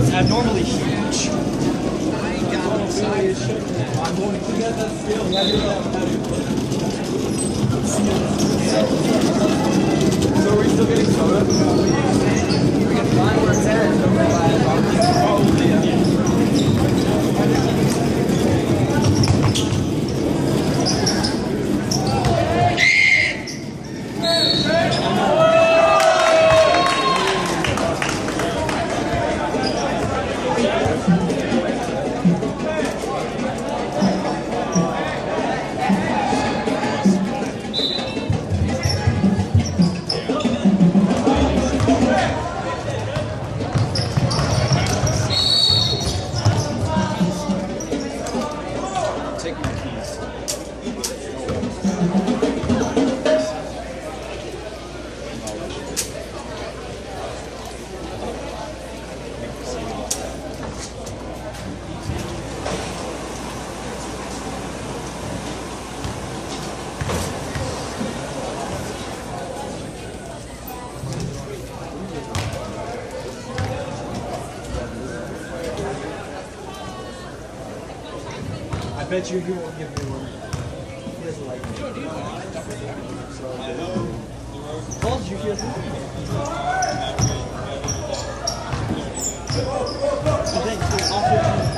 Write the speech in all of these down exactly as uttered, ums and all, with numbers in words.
It's abnormally huge. I'm going to get that skill. So are we still getting soda? We can find where it's at. Don't rely on it. Probably, yeah. I bet you he won't give me one. He doesn't like me. So, Paul, did you hear that? I think he's awful.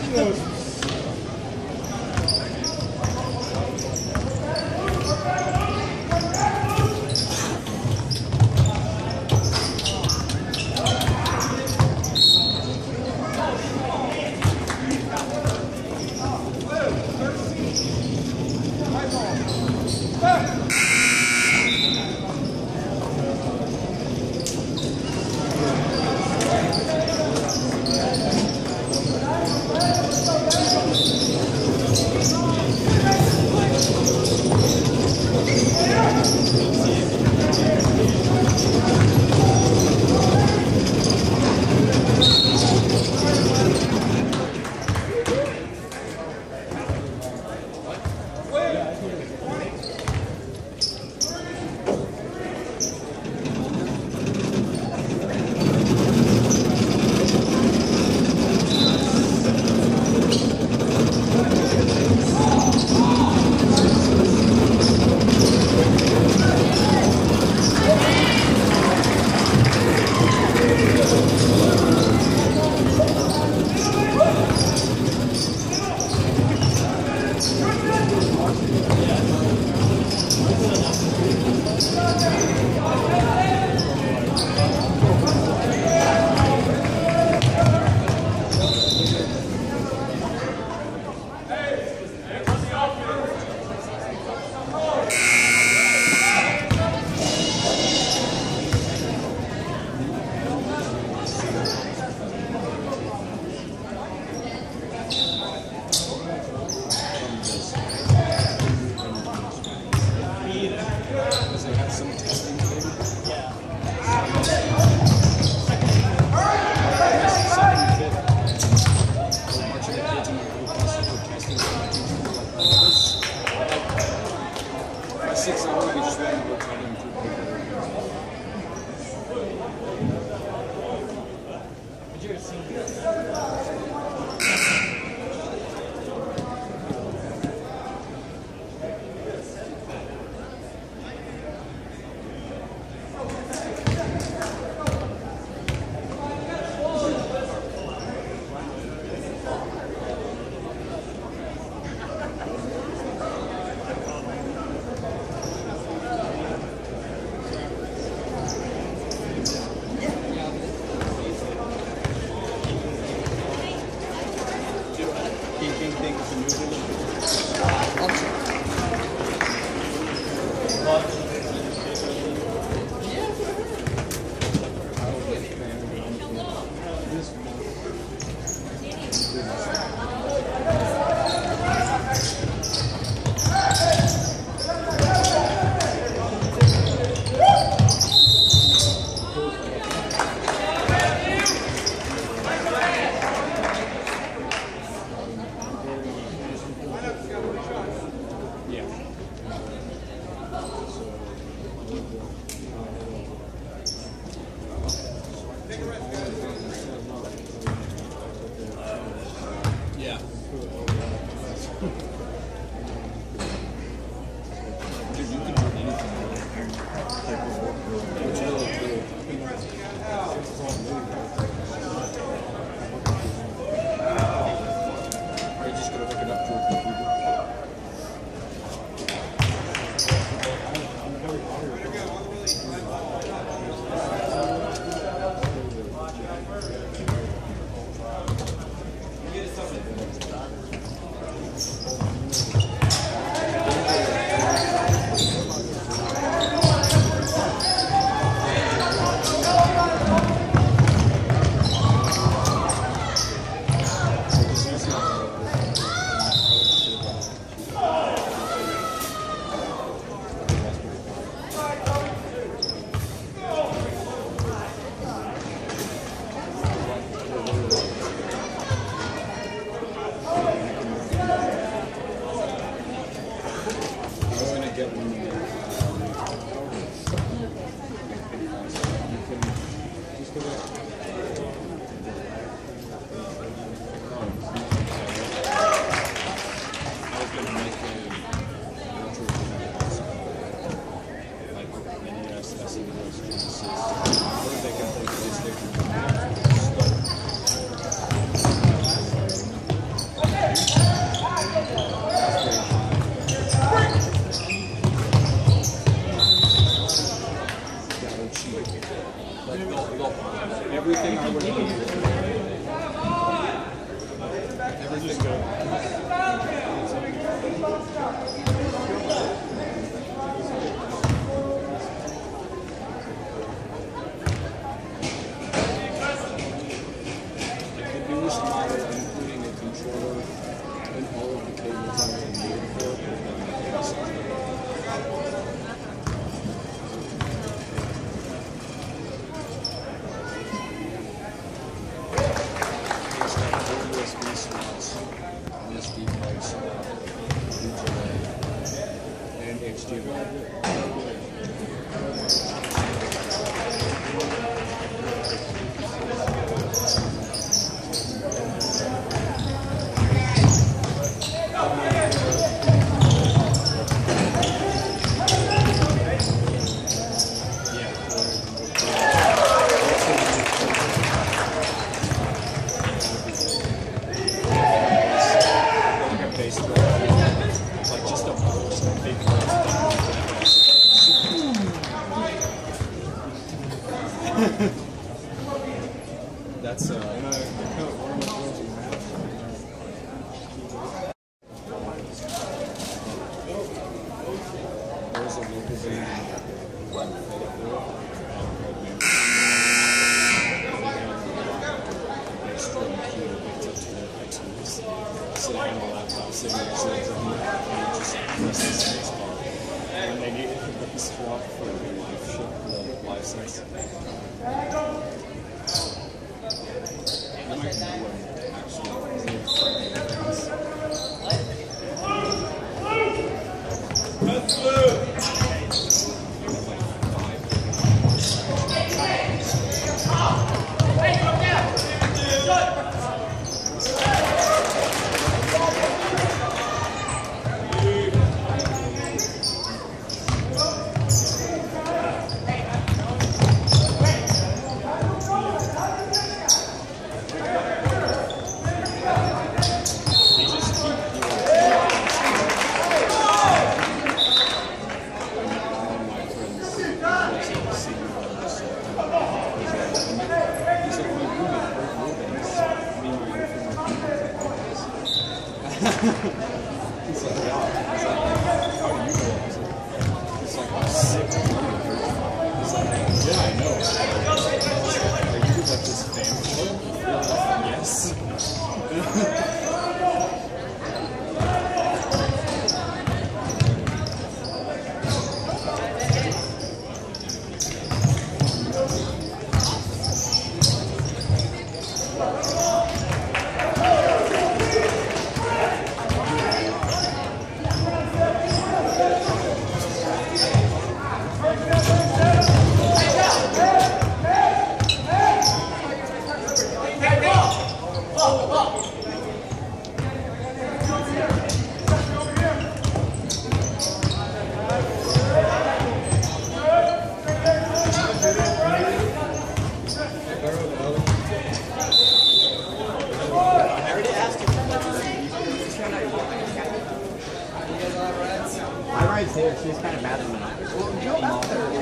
Let's go. S B slots, U S B parts, D J A, and H D M I. That's uh, and I, one of my friends in math. There's a local band in Fayetteville called Man. Extra key picked up to their iTunes, sitting on the laptop, sitting next to the drum, and just press the space bar. And they needed a bass drop for the live ship, the license. You might know what actually That's blue! He's like, yeah. He's like, how do you know? He's like, he's like, I'm sick of you. He's like, yeah, I know. He's like, are you like this fan club? Yes. There, she's kind of mad at me. Well, go out there.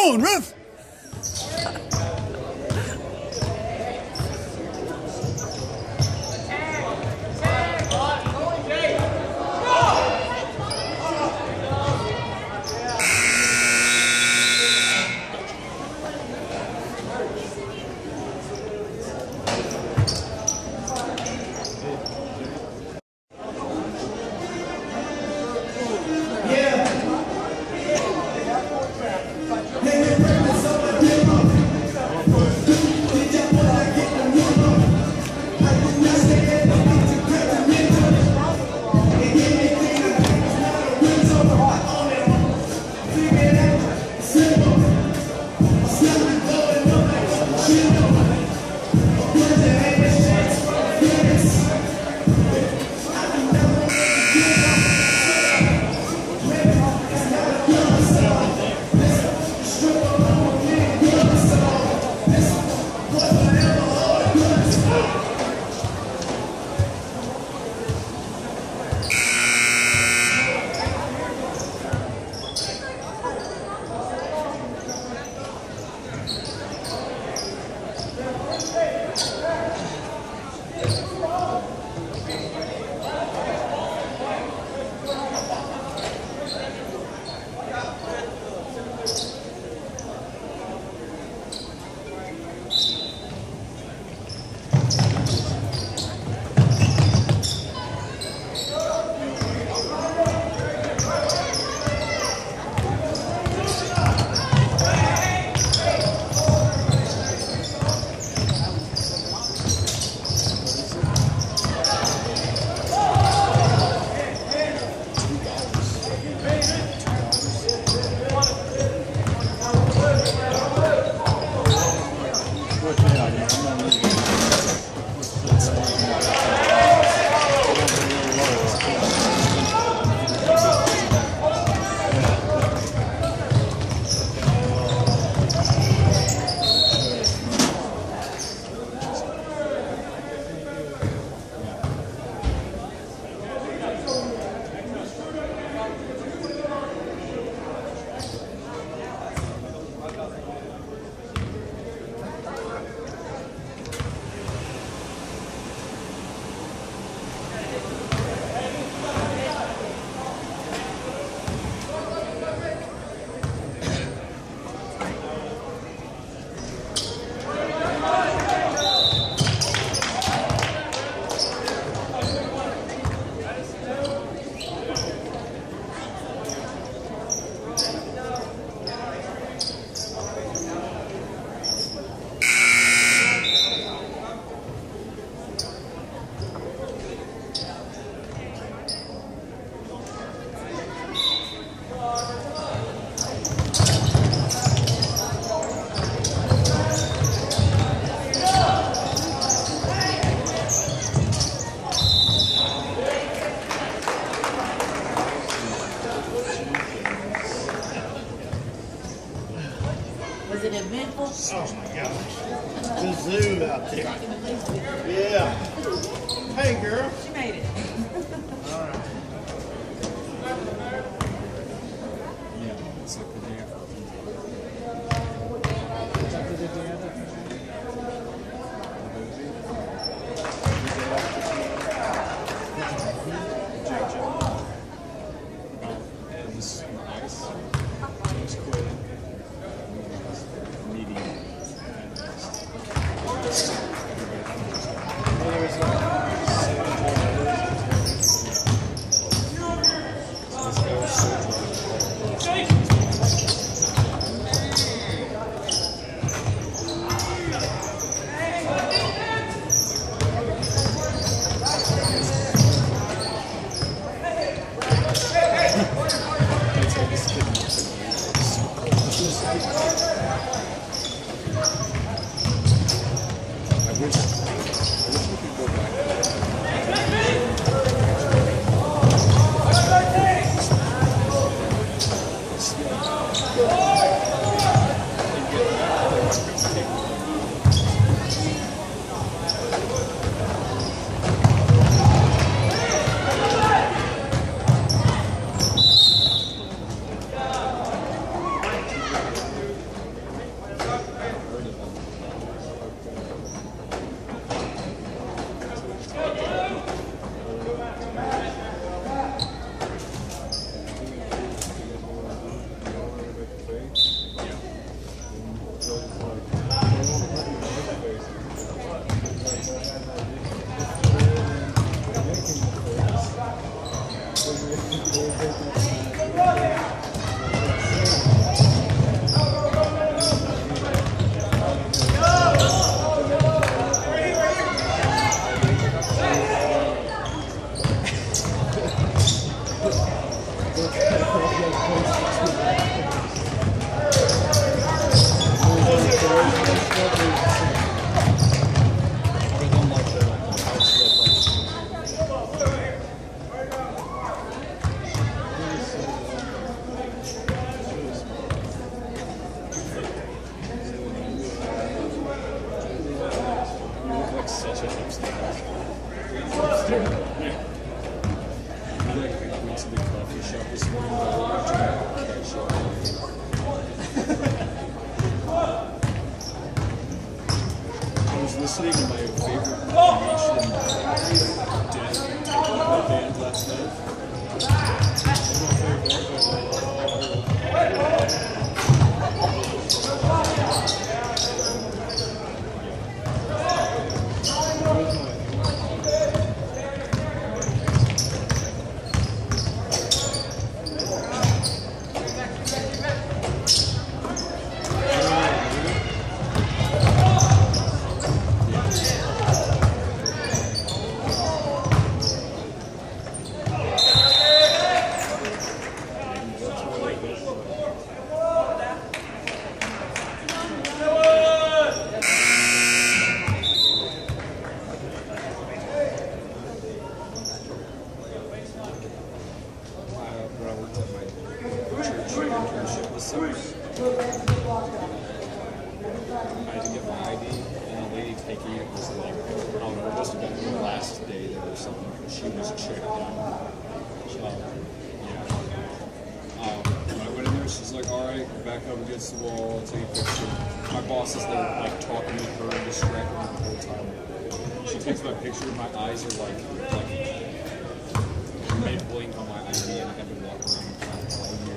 on, ref! Was it eventful? Oh my gosh. The zoo out there. Yeah. Hey girl. She made it. All right. Yeah, it's like the day after. shit was so. I had to get my I D, and the lady taking it was like, I don't know, it must have been the last day there or something. She was checked out. So, yeah. Um, when I went in there, she's like, all right, back up against the wall, I'll take a picture. My boss is there, like, talking with her and distracting her the whole time. She takes my picture, my eyes are like, like, mid-blink on my I D, and I've been walking around the planet all year.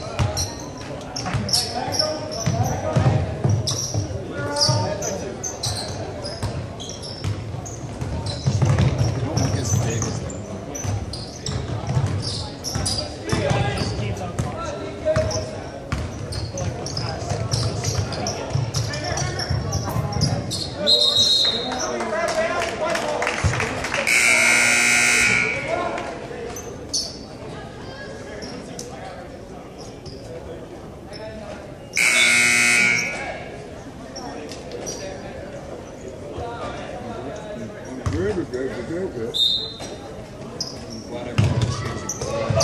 As big as that. I'm glad I brought a change of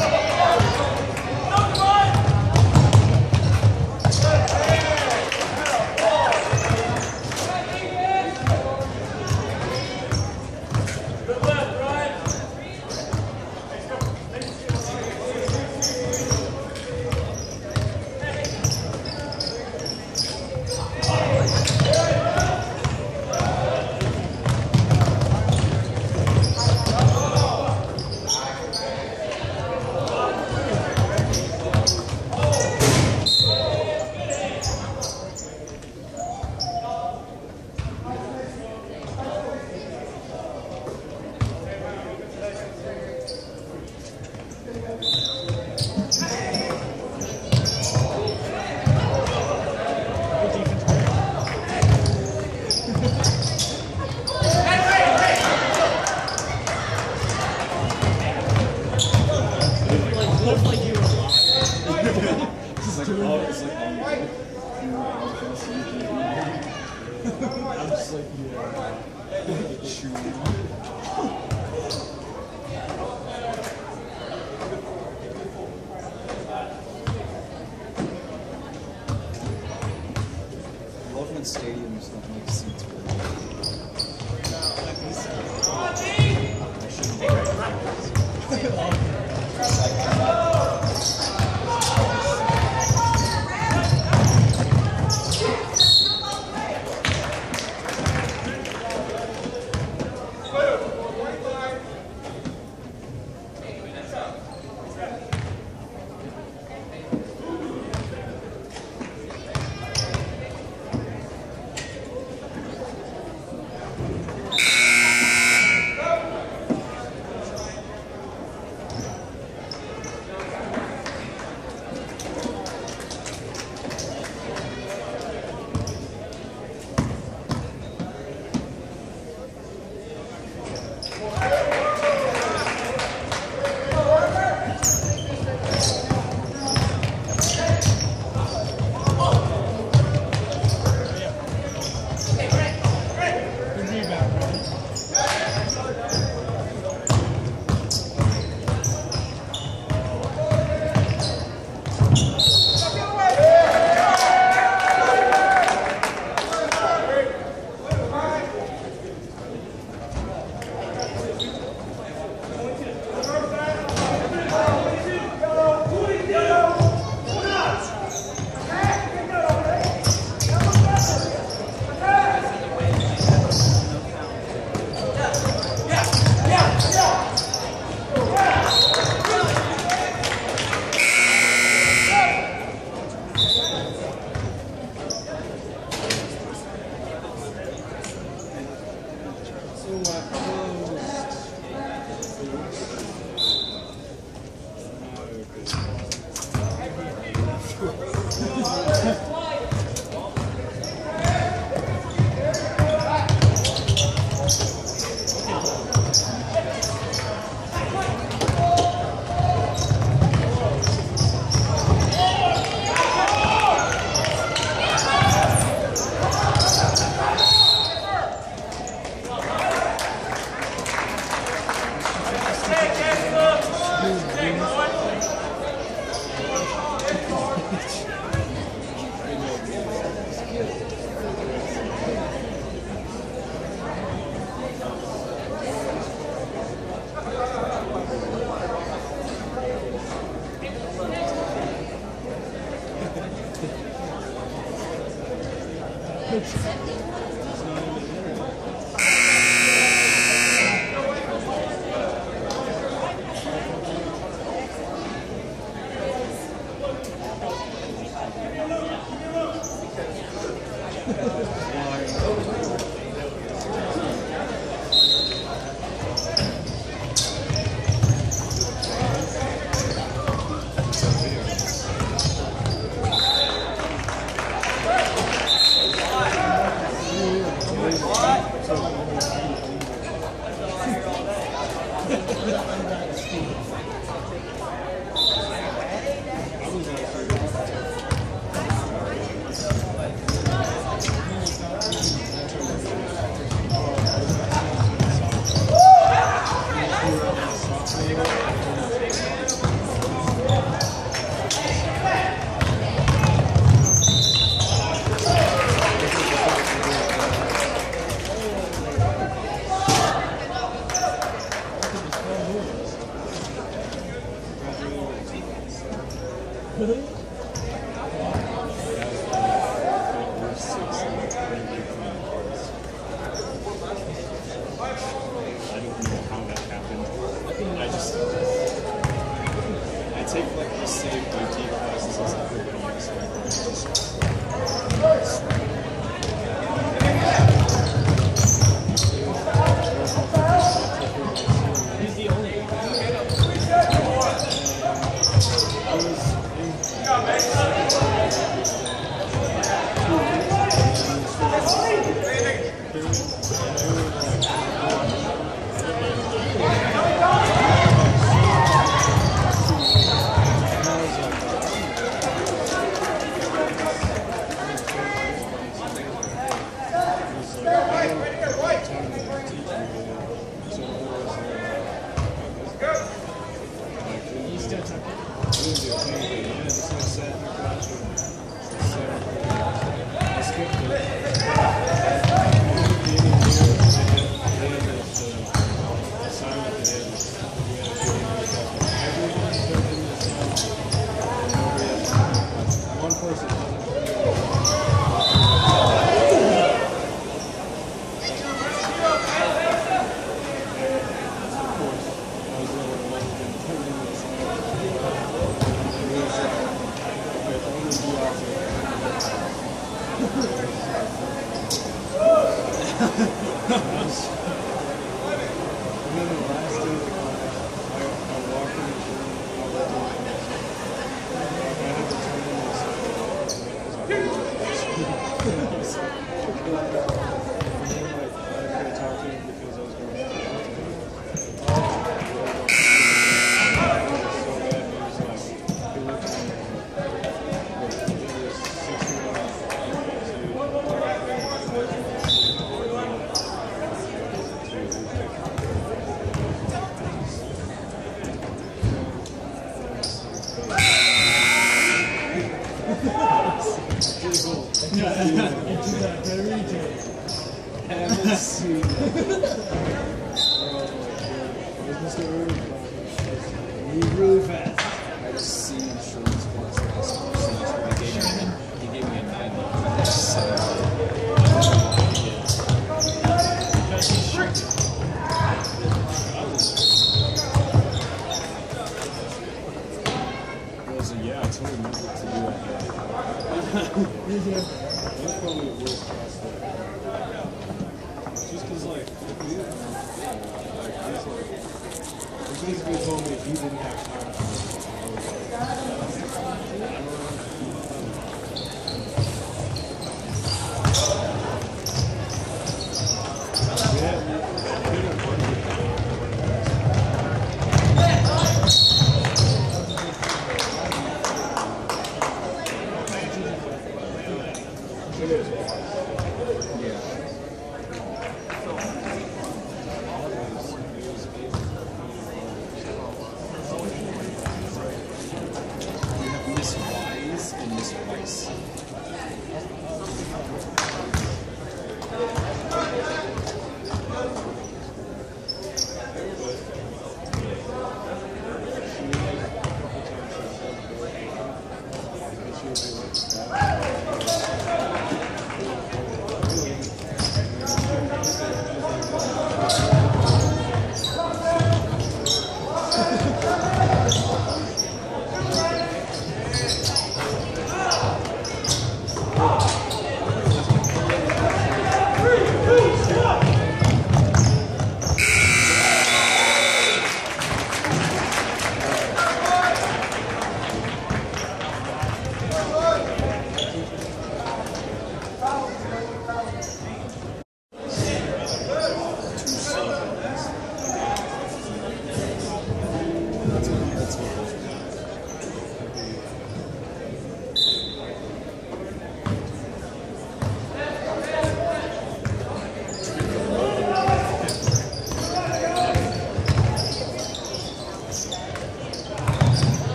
stadiums don't make seats for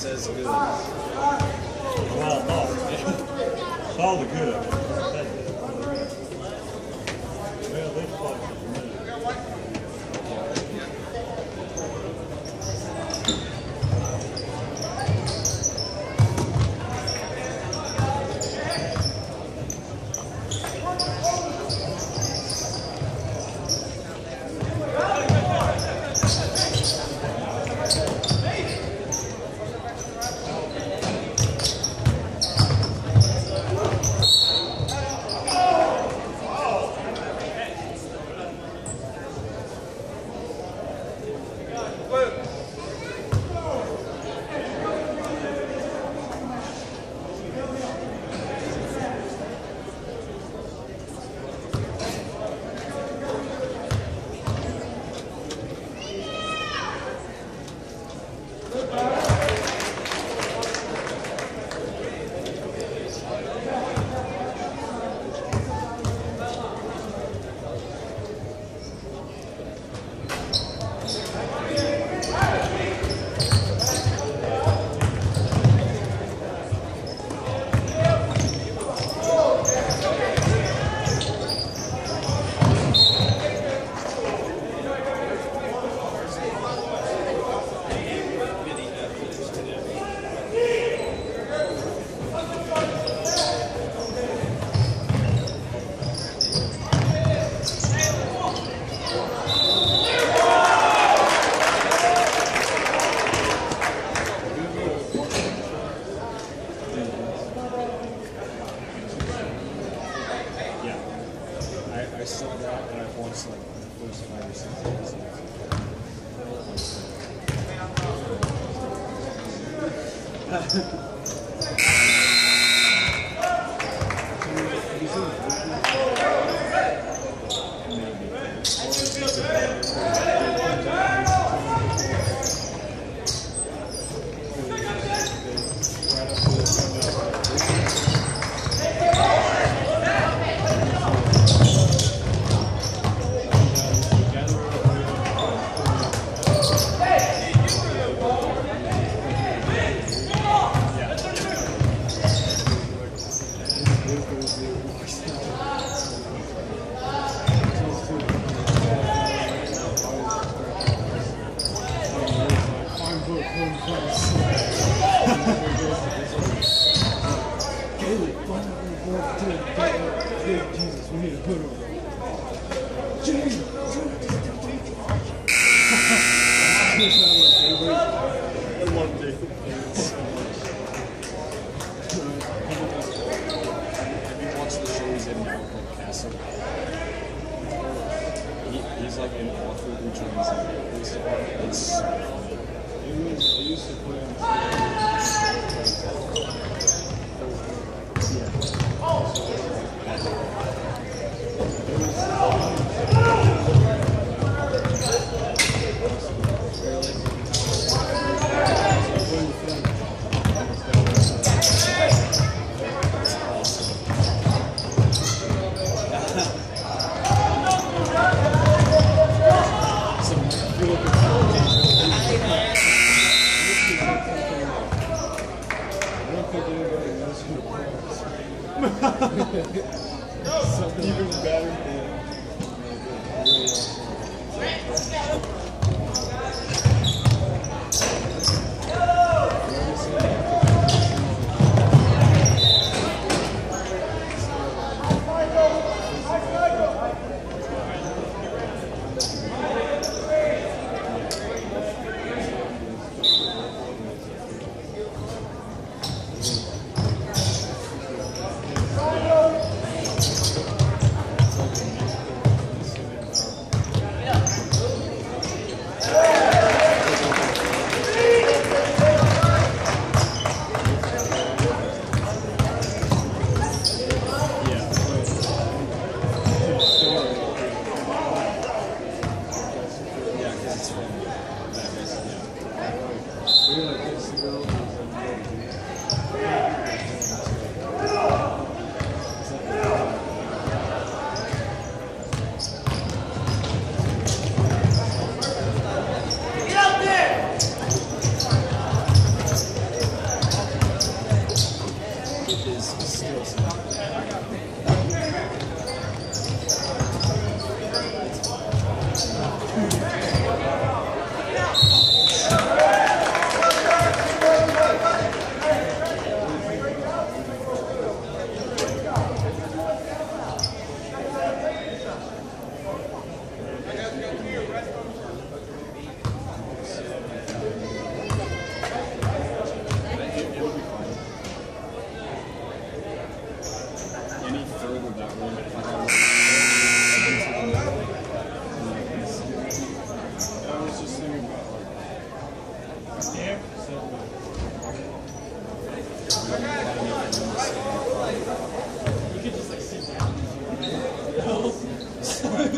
says good. Well, no. It's all the good of it. Well, this place is good. I saw that and I've watched like the first five or six episodes. He's like in awkward routines. It's, it's it was, I used to put him something even better than really awesome.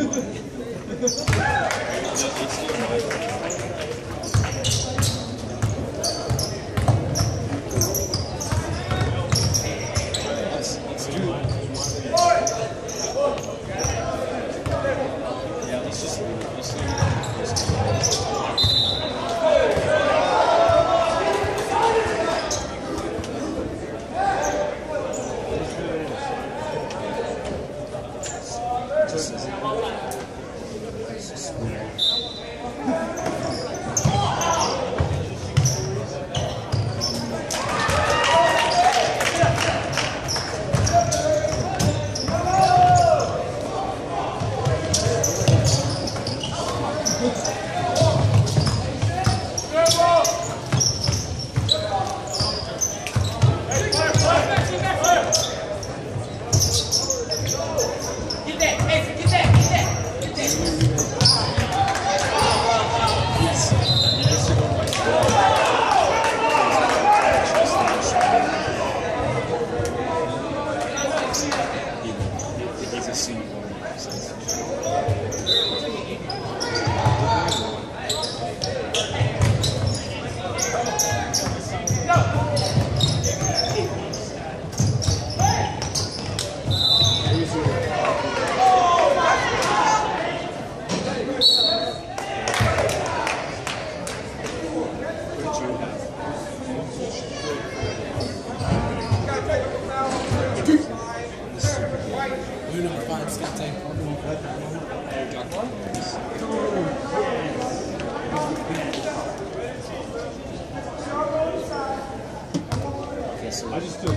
I just took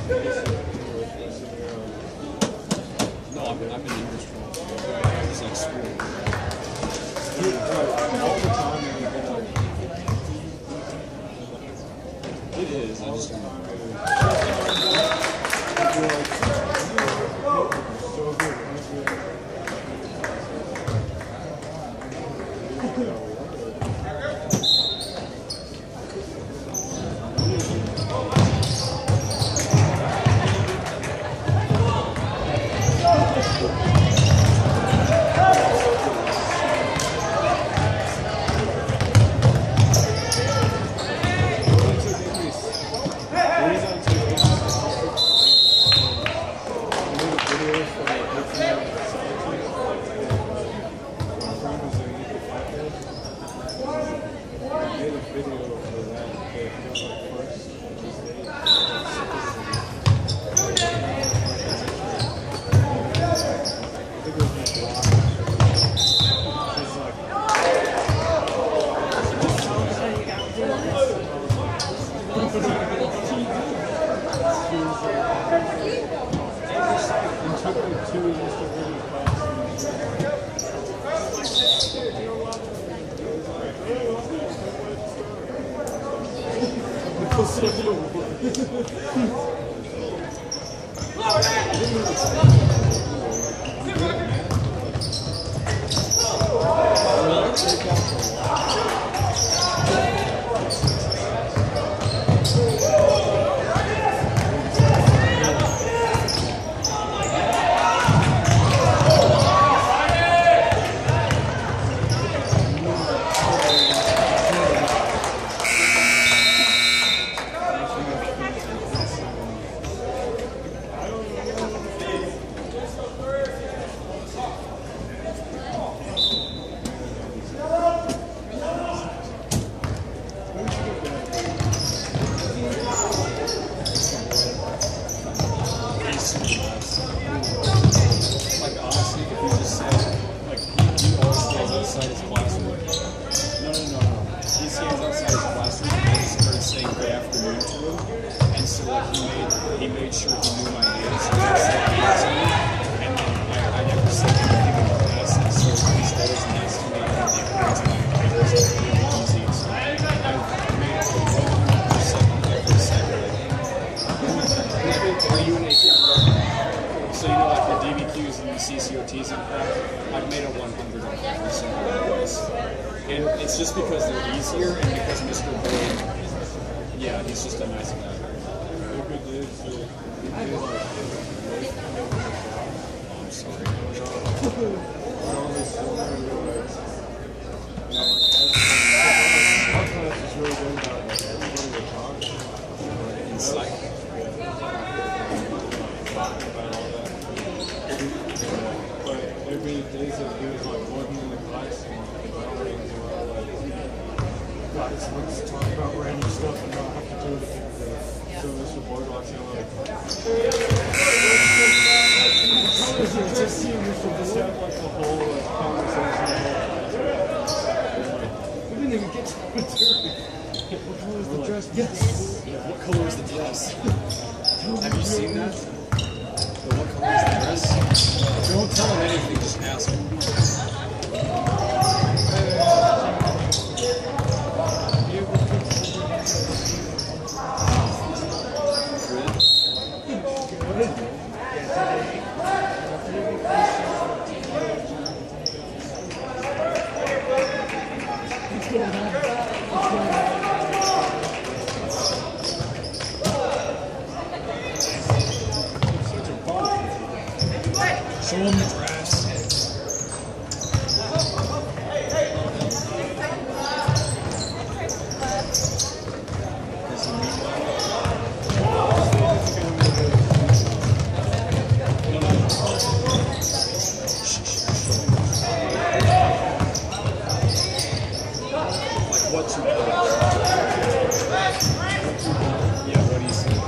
no, I've been, I've been in English for it's like school. All the time it is, I just don't know. I'm sorry. days of he was like working in the class and like the rings were all like, guys, let's talk about random stuff and not have to do it. So this report watching like, it just seemed we should just have like the whole like conversation. We didn't even get to the material. What color is the dress? Yes. Yeah, what color is the dress? Have you seen that? The what color is the dress? Don't tell him anything, just ask him. Show him the dress. Like what you Yeah, what do you see?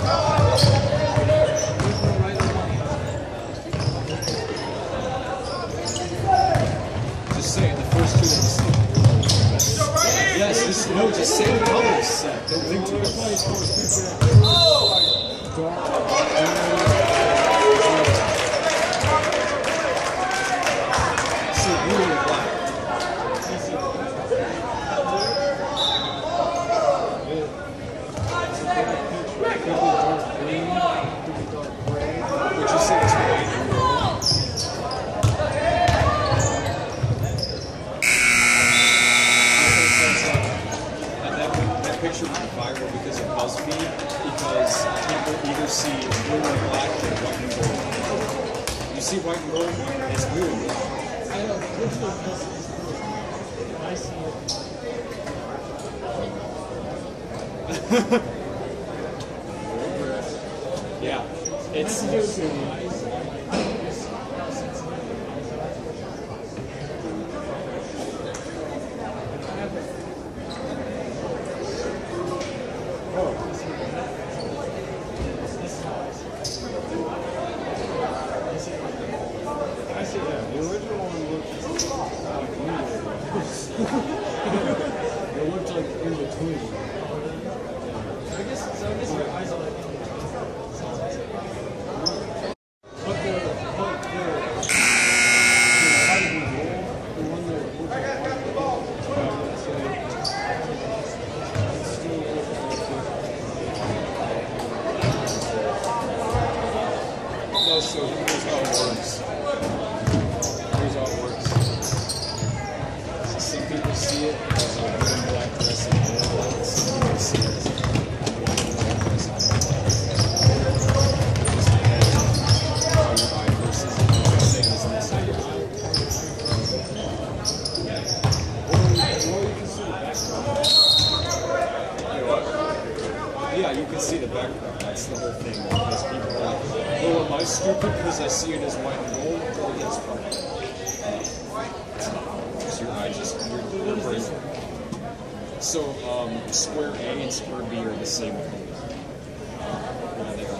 Just say it, the first two ones. Yes, just, no, just say the colors set. Don't think too much. So blue and black. Would you say it's white? Picture went viral because of BuzzFeed, because people either see blue and black or white and gold. You see white and gold, it's blue and black. I know, I see it. Yeah, it's... It looked like in between. I guess, so I guess your eyes are like in between. But the, but the, the one that looks like no, so here's how it works. Here's how it works. Some people see it as a blue and black dress and some people see it as a blue and black dress and just depends on how your eye versus the same as this side of your eye. Or, or you can see the background. You know what? Yeah, you can see the background. That's the whole thing. Because people are like, oh, am I stupid because I see it as white and gold? Or yes, probably. Your eye just your, your brain. So um, square A and square B are the same color. Yeah, they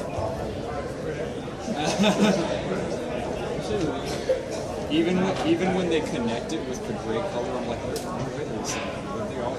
are. even even when they connect it with the gray color, I'm like, they're not really the same color, but they are.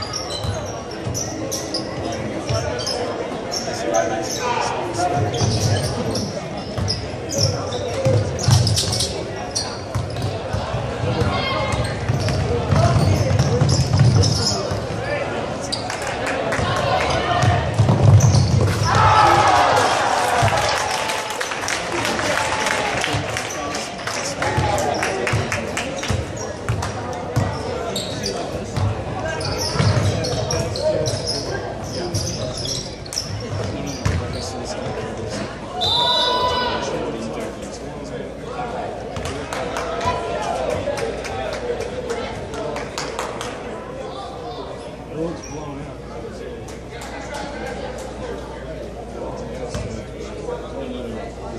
Thank you.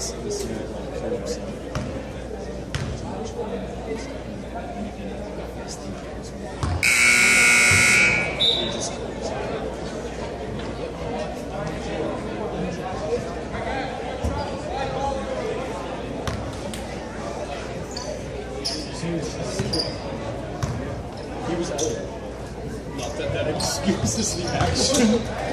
this this guy like killed himself. Too much fun. Anything about this thing. He just killed himself. He was old. Not that that excuses the action.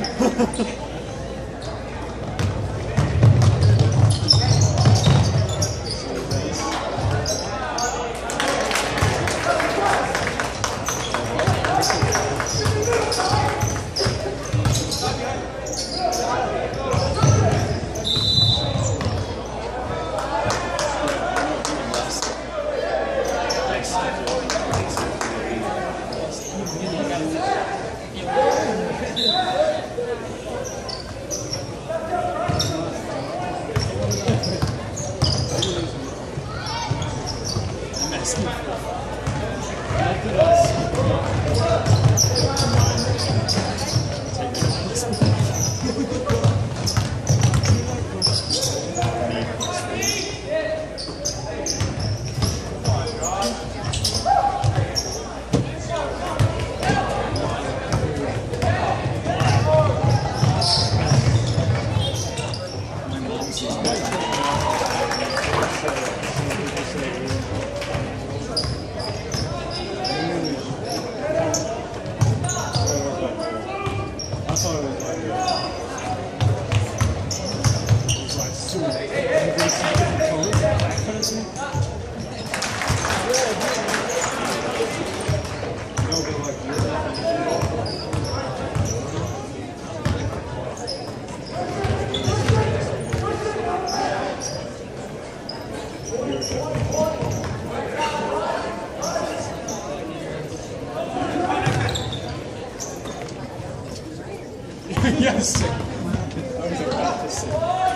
Yes. I was about to say.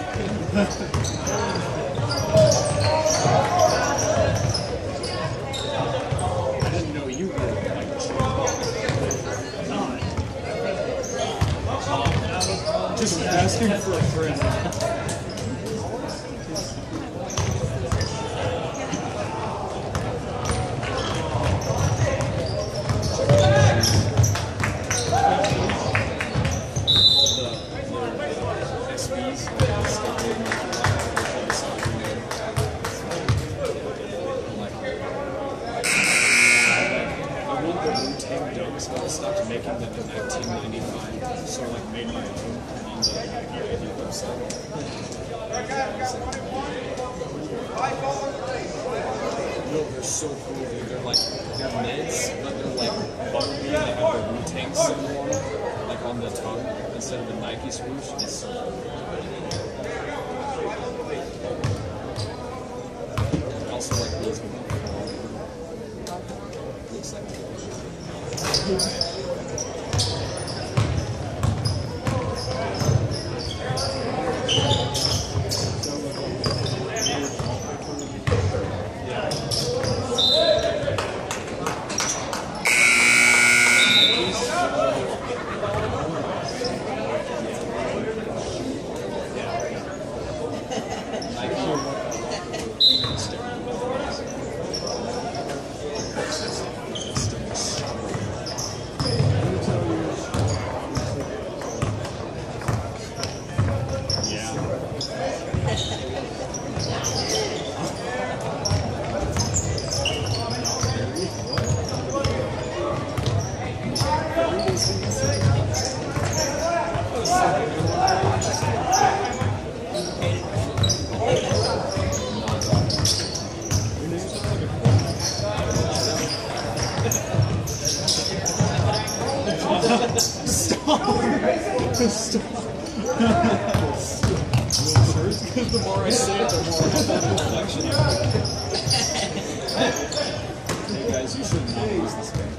I didn't know you were like not. Just asking for a friend. Stopped making them in nineteen ninety-five, so like made my own on the radio website. Yo, they're so cool, dude. They're like, they're mids, but they're like butterbean. They have the Wu-Tang symbol on it, like on the tongue, instead of the Nike swoosh. It's so cool. I also like these ones. Looks like the more I say it, the more I have that reflection. Hey guys, you should not use this game.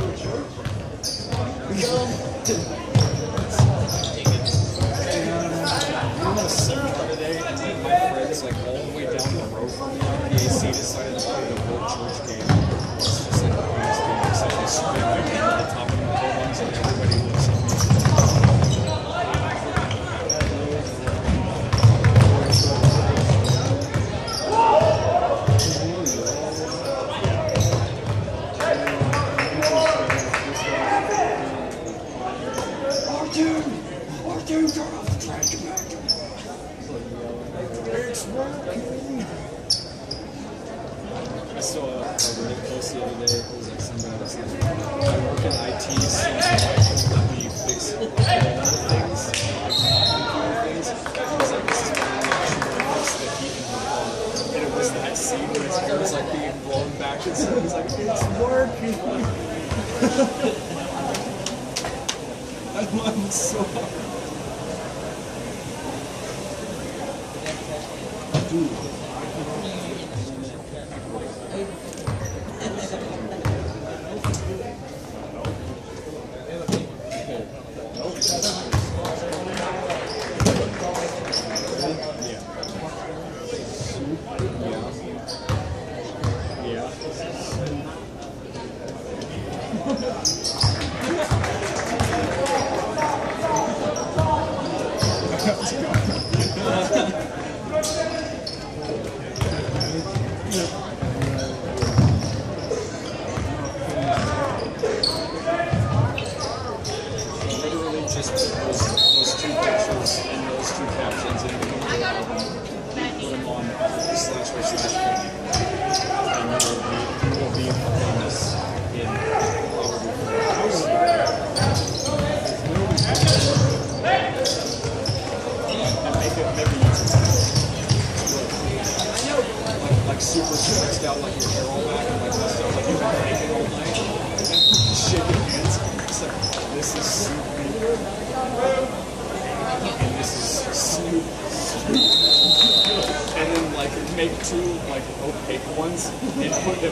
I'm gonna sit today and then my friends like all the way down the road from me on the A C decided to play the whole church game. It's just like the biggest game, except they spin the game on the top of the middle ones and everybody looks at me. I saw a Reddit post the other day. It was like somebody was like, I work in I T, so my wife won't let me fix all the things, like computer things. It was like, this is my reaction to fix the heat in her car. And it was that scene where his hair was like being blown back, and so he's like, it's working. I love it so hard. Dude. Super stretched out, like your hair all back, and like messed up, like you've been painting all night, and shaking hands. It's like, this is Snoop, and this is Snoop, and then like make two like opaque ones and put them.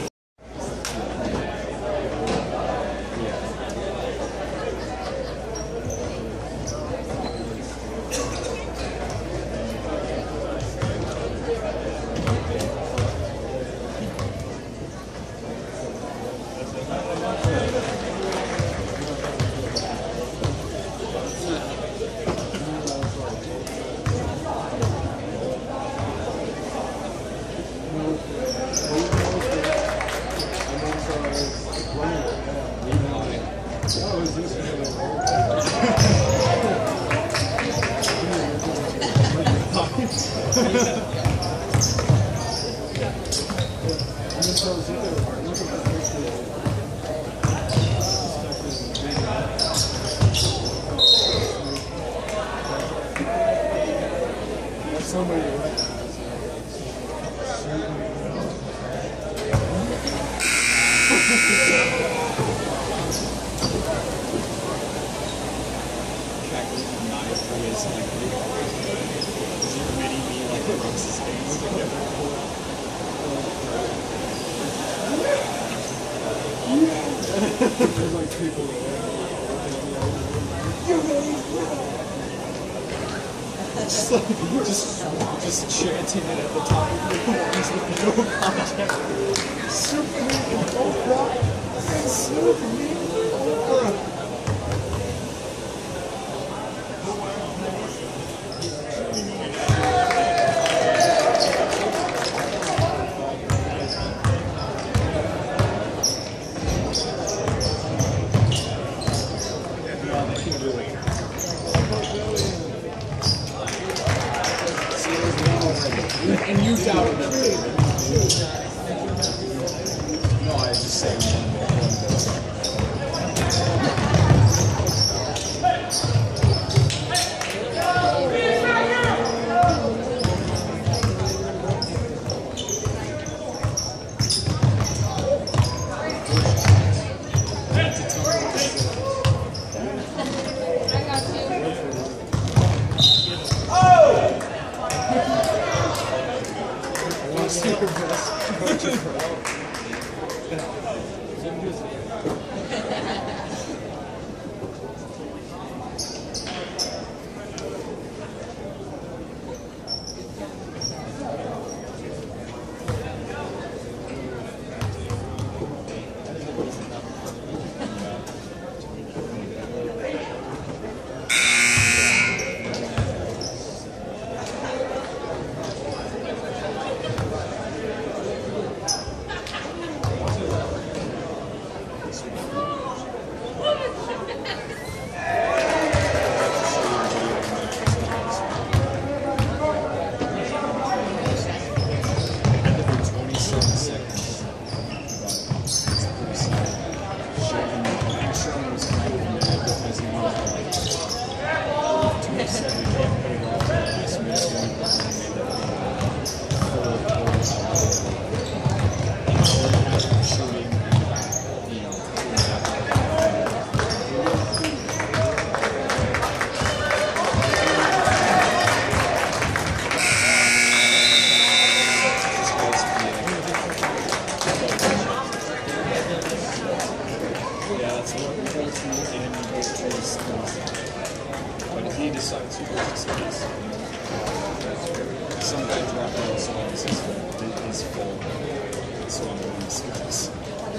Just, like, just, just chanting it at the top of your lungs with no context. Super me and Oprah. Super me and Oprah. And you doubted them. No, I just say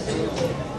Thank you.